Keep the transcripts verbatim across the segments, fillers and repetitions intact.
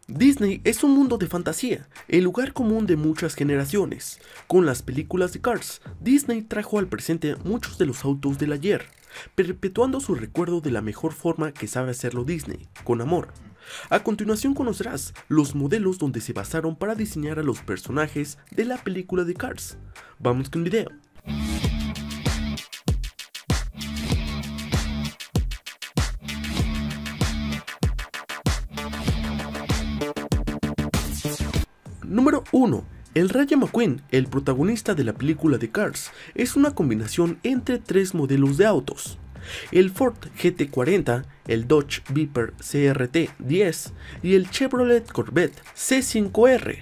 Disney es un mundo de fantasía, el lugar común de muchas generaciones. Con las películas de Cars, Disney trajo al presente muchos de los autos del ayer, perpetuando su recuerdo de la mejor forma que sabe hacerlo Disney, con amor. A continuación conocerás los modelos donde se basaron para diseñar a los personajes de la película de Cars. Vamos con el video. Número uno. El Rayo McQueen, el protagonista de la película de Cars, es una combinación entre tres modelos de autos: el Ford G T cuarenta, el Dodge Viper C R T diez y el Chevrolet Corvette C cinco R.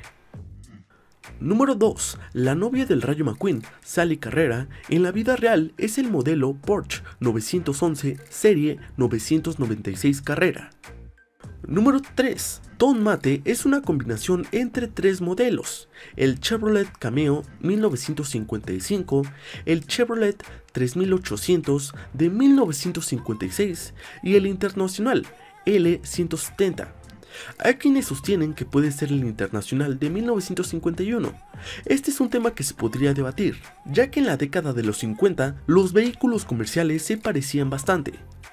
Número dos. La novia del Rayo McQueen, Sally Carrera, en la vida real es el modelo Porsche novecientos once serie novecientos noventa y seis Carrera. Número tres. Tom Mate es una combinación entre tres modelos: el Chevrolet Cameo mil novecientos cincuenta y cinco, el Chevrolet tres mil ochocientos de mil novecientos cincuenta y seis y el Internacional L ciento setenta. Hay quienes sostienen que puede ser el Internacional de mil novecientos cincuenta y uno. Este es un tema que se podría debatir, ya que en la década de los cincuenta los vehículos comerciales se parecían bastante.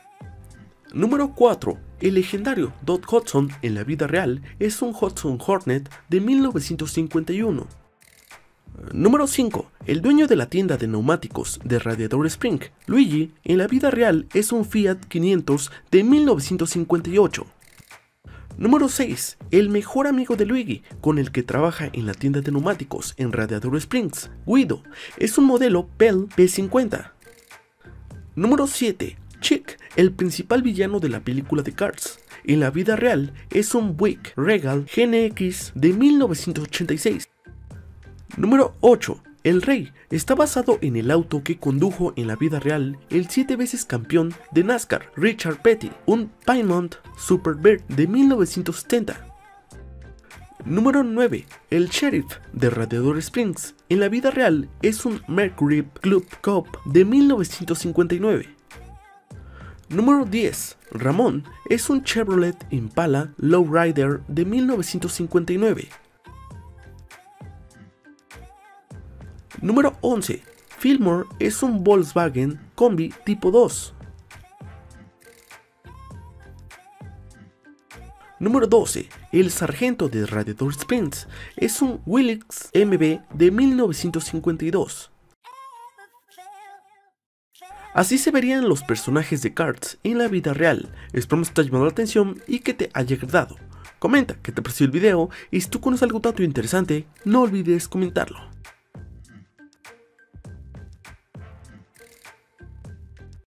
Número cuatro. El legendario Doc Hudson en la vida real es un Hudson Hornet de mil novecientos cincuenta y uno. Número cinco. El dueño de la tienda de neumáticos de Radiator Spring, Luigi, en la vida real es un Fiat quinientos de mil novecientos cincuenta y ocho. Número seis. El mejor amigo de Luigi, con el que trabaja en la tienda de neumáticos en Radiator Springs, Guido, es un modelo Pell P cincuenta. Número siete. Chick, el principal villano de la película de Cars, en la vida real es un Buick Regal G N X de mil novecientos ochenta y seis. Número ocho. El Rey está basado en el auto que condujo en la vida real el siete veces campeón de NASCAR, Richard Petty, un Piedmont Superbird de mil novecientos setenta. Número nueve. El Sheriff de Radiator Springs, en la vida real es un Mercury Club Cup de mil novecientos cincuenta y nueve. Número diez. Ramón es un Chevrolet Impala Lowrider de mil novecientos cincuenta y nueve. Número once. Fillmore es un Volkswagen Combi tipo dos. Número doce. El Sargento de Radiator Springs es un Willys M B de mil novecientos cincuenta y dos. Así se verían los personajes de Cars en la vida real. Esperamos que te haya llamado la atención y que te haya agradado. Comenta qué te pareció el video y si tú conoces algún dato interesante, no olvides comentarlo.